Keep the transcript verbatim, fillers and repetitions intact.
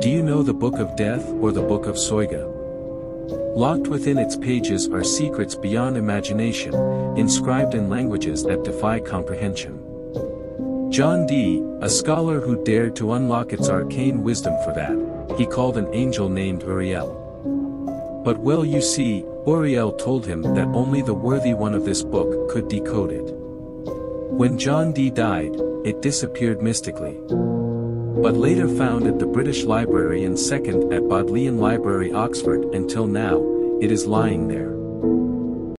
Do you know the Book of Death or the Book of Soyga? Locked within its pages are secrets beyond imagination, inscribed in languages that defy comprehension. John Dee, a scholar who dared to unlock its arcane wisdom for that, he called an angel named Uriel. But well, you see, Uriel told him that only the worthy one of this book could decode it. When John Dee died, it disappeared mystically. But later found at the British Library and second at Bodleian Library, Oxford, until now, it is lying there.